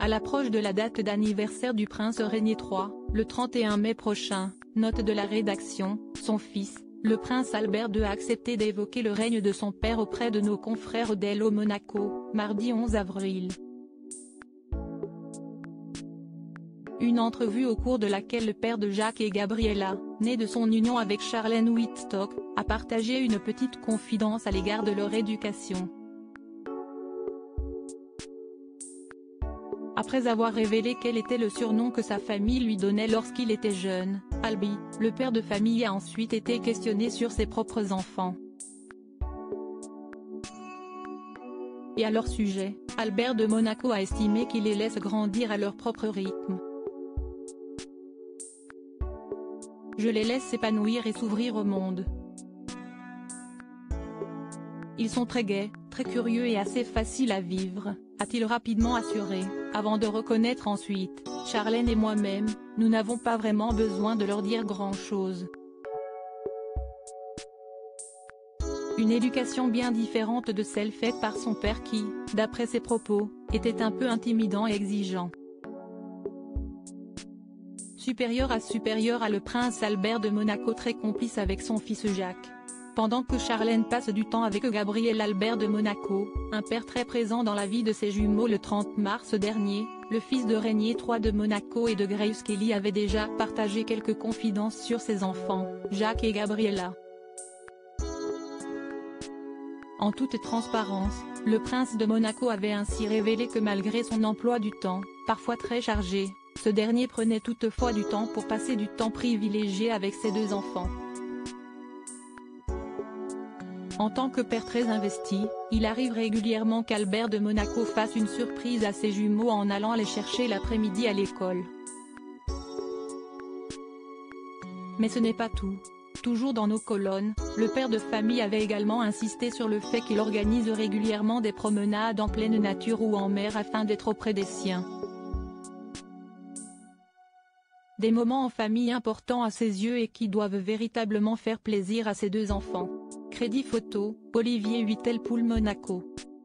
À l'approche de la date d'anniversaire du prince Régnier III, le 31 mai prochain, note de la rédaction, son fils, le prince Albert II a accepté d'évoquer le règne de son père auprès de nos confrères d'Hello Monaco, mardi 11 avril. Une entrevue au cours de laquelle le père de Jacques et Gabriella, né de son union avec Charlène Whitstock, a partagé une petite confidence à l'égard de leur éducation. Après avoir révélé quel était le surnom que sa famille lui donnait lorsqu'il était jeune, Albi, le père de famille a ensuite été questionné sur ses propres enfants. Et à leur sujet, Albert de Monaco a estimé qu'il les laisse grandir à leur propre rythme. Je les laisse s'épanouir et s'ouvrir au monde. Ils sont très gais, très curieux et assez faciles à vivre, a-t-il rapidement assuré, avant de reconnaître ensuite, Charlène et moi-même, nous n'avons pas vraiment besoin de leur dire grand-chose. Une éducation bien différente de celle faite par son père qui, d'après ses propos, était un peu intimidant et exigeant. Supérieur à le prince Albert de Monaco très complice avec son fils Jacques. Pendant que Charlène passe du temps avec Gabriel Albert de Monaco, un père très présent dans la vie de ses jumeaux le 30 mars dernier, le fils de Régnier III de Monaco et de Grace Kelly avait déjà partagé quelques confidences sur ses enfants, Jacques et Gabriella. En toute transparence, le prince de Monaco avait ainsi révélé que malgré son emploi du temps, parfois très chargé, ce dernier prenait toutefois du temps pour passer du temps privilégié avec ses deux enfants. En tant que père très investi, il arrive régulièrement qu'Albert de Monaco fasse une surprise à ses jumeaux en allant les chercher l'après-midi à l'école. Mais ce n'est pas tout. Toujours dans nos colonnes, le père de famille avait également insisté sur le fait qu'il organise régulièrement des promenades en pleine nature ou en mer afin d'être auprès des siens. Des moments en famille importants à ses yeux et qui doivent véritablement faire plaisir à ses deux enfants. Crédit photo, Olivier Huitelpoul Monaco.